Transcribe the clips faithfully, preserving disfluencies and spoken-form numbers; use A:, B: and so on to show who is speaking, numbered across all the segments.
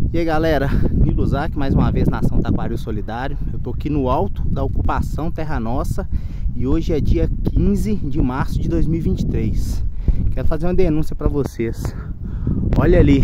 A: E aí galera, Nilo Zac, mais uma vez na Ação Taquaril Solidário. Eu tô aqui no alto da ocupação Terra Nossa e hoje é dia quinze de março de dois mil e vinte e três. Quero fazer uma denúncia para vocês. Olha ali,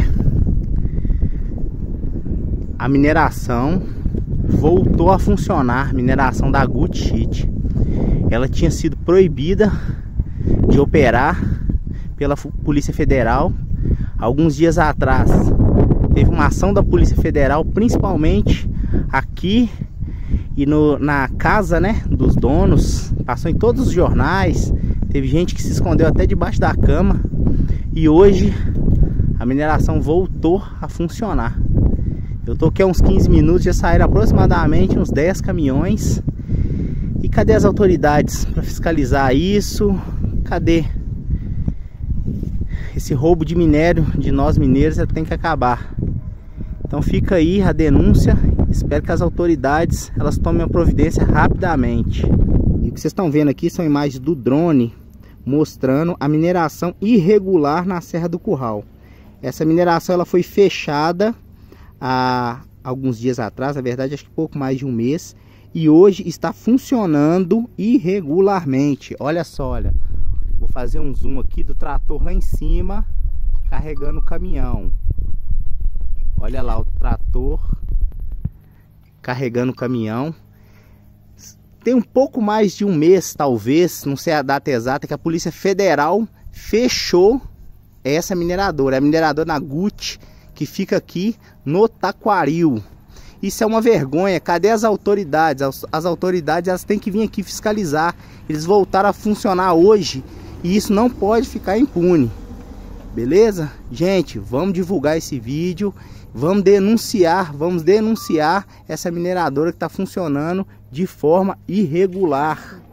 A: a mineração voltou a funcionar, mineração da Good Shit. Ela tinha sido proibida de operar pela Polícia Federal. Alguns dias atrás teve uma ação da Polícia Federal, principalmente aqui e no, na casa, né, dos donos. Passou em todos os jornais. Teve gente que se escondeu até debaixo da cama. E hoje a mineração voltou a funcionar. Eu tô aqui há uns quinze minutos, já saíram aproximadamente uns dez caminhões. E cadê as autoridades para fiscalizar isso? Cadê? Esse roubo de minério de nós mineiros tem que acabar. Então fica aí a denúncia. Espero que as autoridades elas tomem a providência rapidamente. E o que vocês estão vendo aqui são imagens do drone mostrando a mineração irregular na Serra do Curral. Essa mineração ela foi fechada há alguns dias atrás, na verdade acho que pouco mais de um mês, e hoje está funcionando irregularmente. Olha só, olha. Vou fazer um zoom aqui do trator lá em cima, carregando o caminhão. Olha lá o trator carregando o caminhão. Tem um pouco mais de um mês, talvez, não sei a data exata, que a Polícia Federal fechou essa mineradora. É a mineradora na Gut, que fica aqui no Taquaril. Isso é uma vergonha. Cadê as autoridades? As, as autoridades elas têm que vir aqui fiscalizar. Eles voltaram a funcionar hoje. E isso não pode ficar impune. Beleza? Gente, vamos divulgar esse vídeo. Vamos denunciar, vamos denunciar essa mineradora que está funcionando de forma irregular.